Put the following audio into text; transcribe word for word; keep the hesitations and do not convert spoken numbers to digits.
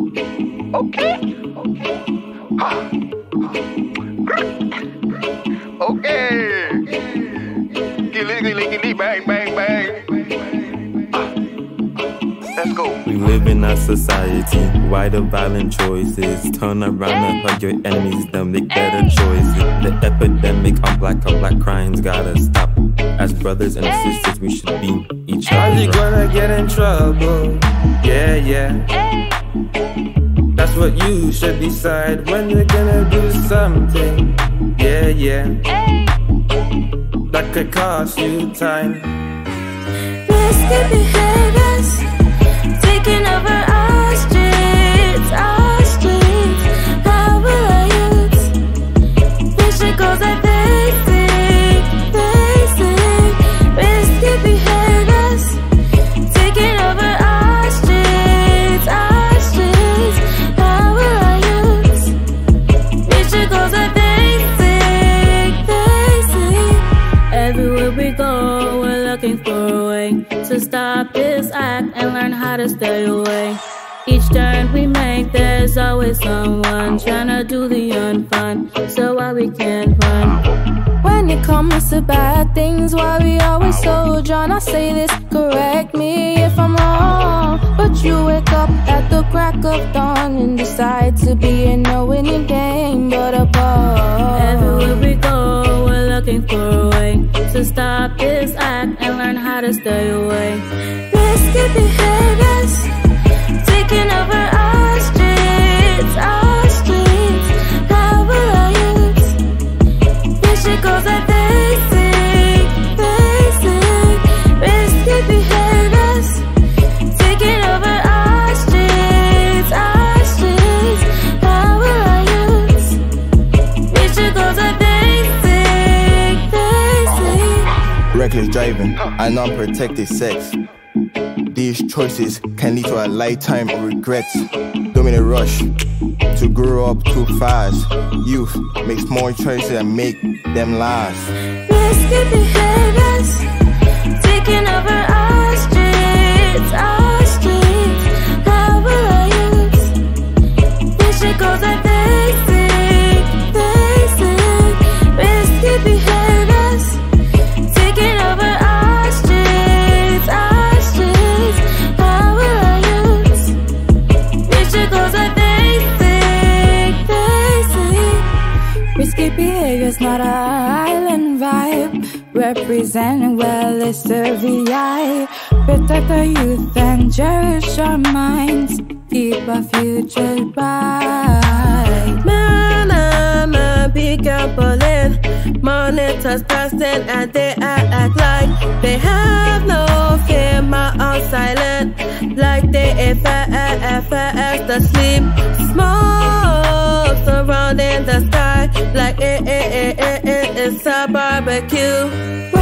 Okay. Okay. Gilly, gilly, gilly, bang, bang, bang. Let's go. We live in a society, why the violent choices? Turn around and hug your enemies, then make better choices. The epidemic on black on black crimes gotta stop. As brothers and sisters, we should be each other. Are you gonna get in trouble? Yeah, yeah. That's what you should decide when you're gonna do something. Yeah, yeah. That could cost you time. Risky behaviors taking over our streets, our streets. How will I use vision goals that they see, they see. Risky behaviors taking over our streets, our streets. How will I use vision goals that they see, they see. Everywhere we go, we're looking for a way to stop this act and learn how to stay away. Each turn we make, there's always someone trying to do the unfun, so why we can't run? When it comes to bad things, why we always so drawn? I say this, correct me if I'm wrong, but you wake up at the crack of dawn and decide to be in a winning game, but a ball. Everywhere we go, we're looking for a way to stop this act and learn how to stay away. Risky behaviors taking over our streets, our streets. How will I use vision goals that they see, they see. Risky behaviors taking over our streets, our streets. How will I use vision goals that they see, they see. Reckless driving and unprotected sex. These choices can lead to a lifetime of regrets. Don't mean a rush to grow up too fast. Youth makes more choices and make them last. Risky behaviors taking over our streets, our streets. How will I use vision goals that they see, they see. Risky behaviors taking over our streets, our streets. How will I use vision goals that they see, they see. Risky behavior's not an island vibe, representing well it's the V I. Protect our youth and cherish our minds, keep our future bright. Man, man, man, be careful. Monitors passing and they act like they have no fear. My all silent, like they fast asleep. Smoke surrounding the sky, like it, it, it, it, it, it's a barbecue.